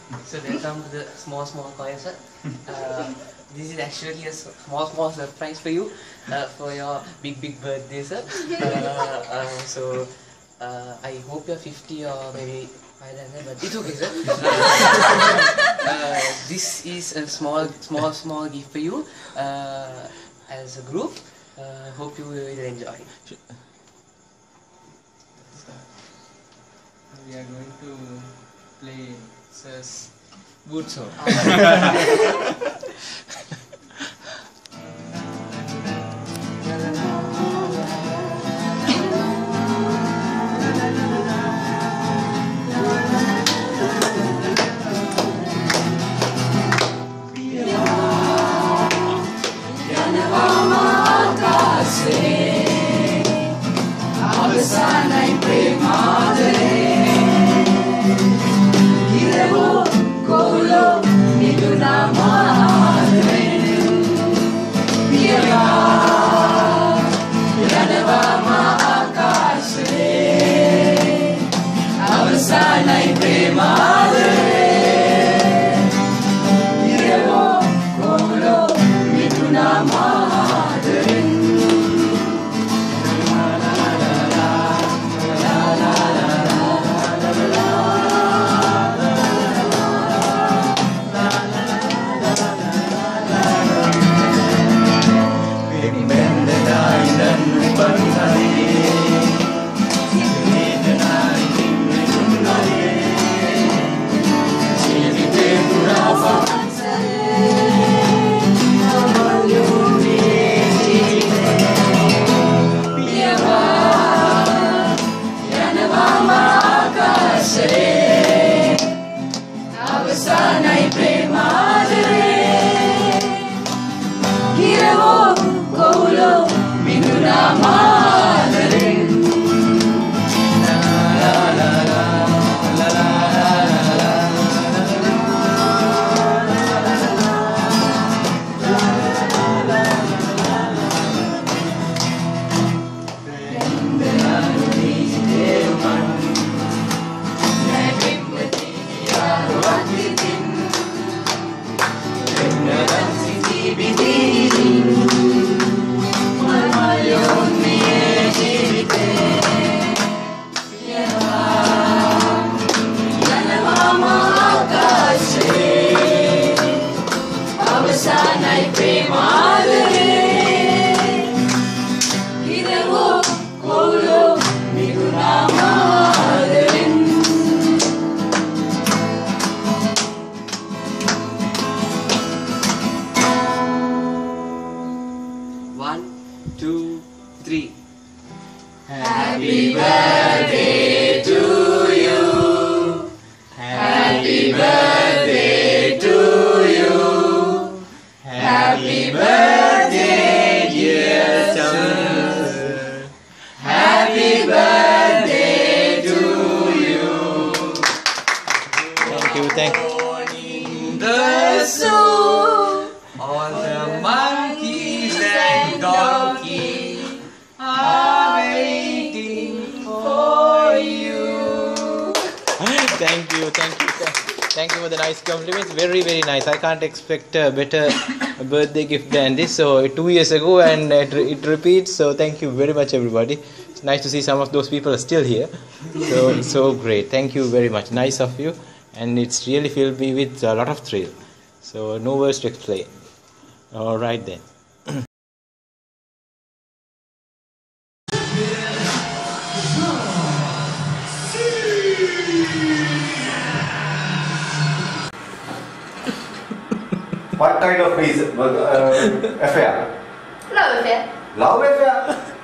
So welcome to the small choir, sir. This is actually a small surprise for you for your big birthday, sir. I hope you're 50 or maybe higher than that, but it's okay, sir. This is a small gift for you as a group. Hope you will enjoy. We are going to play Sir's Boot Song. Happy birthday to you. Happy birthday to you. Happy birthday, dear sir. Happy birthday to you. Thank you. In the zoo, all the monkeys and donkeys are waiting for you. Thank you for the nice compliments. Very nice. I can't expect a better birthday gift than this. So 2 years ago and it repeats. So thank you very much, everybody. It's nice to see some of those people are still here. So great. Thank you very much. Nice of you, and it's really filled me with a lot of thrill. So no words to explain. All right then. What kind of affair? Love affair. Love affair?